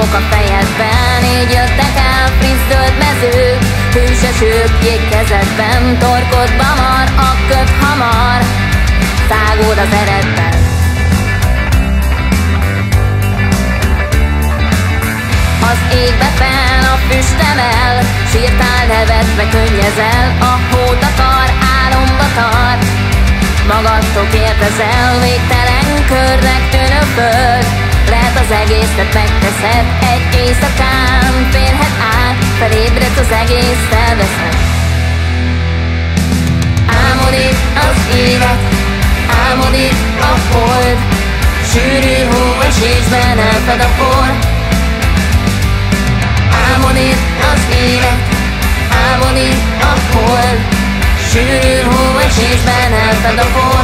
álmok a fejedben, így jöttek el friss zöld mezők, hűses ők jégkezetben, torkodba mar, a köd hamar, szágód az eredben. Az égbe fenn a füst emel, sírtál nevetve könnyezel, a hót akar, álomba tart, magadtól kérdezel, végtelen körnek tűnő föld, lehet az egészet megteszed, egy éjszakán férhet át, felébredt az egész, elveszed. Álmodik az élet, álmodik a hold, sűrű hóesésben elfed a por. Álmodik az élet, álmodik a hold, sűrű hóesésben elfed a por.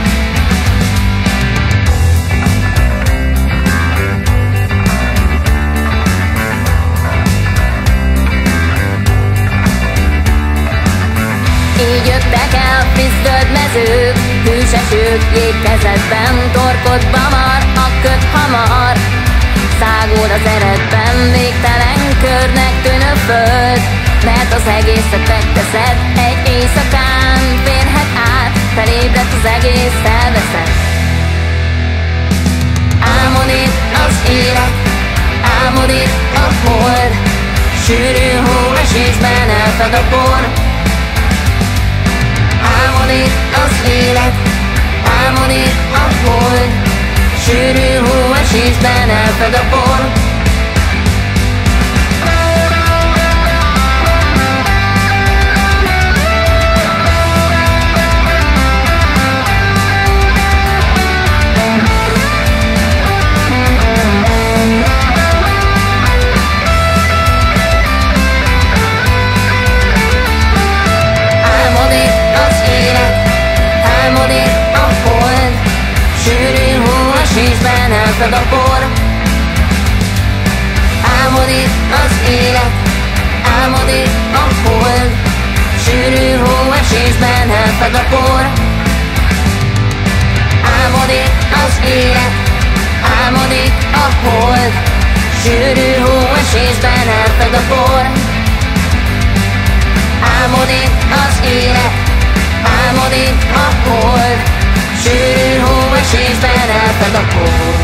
Így jöttek el friss zöld mezők, hűses ők jégkezetben, torkodba mar, a köd hamar, szágód az eredben, végtelen körnek tűnő föld, mert az egészet megteszed, egy éjszakán férhet át, felébredt az egész, elveszed. Álmodik az élet, álmodik a hold, sűrű hóesésben elfed a por. Álmodik az élet, álmodik a hold, sűrű hóesésben elfed a por. Elfed a por. Álmodik az élet, álmodik a hold, sűrű hóesésben elfed a por. Álmodik az élet, álmodik a hold, sűrű hóesésben elfed a por. Álmodik az élet, álmodik a hold, sűrű hóesésben elfed a por.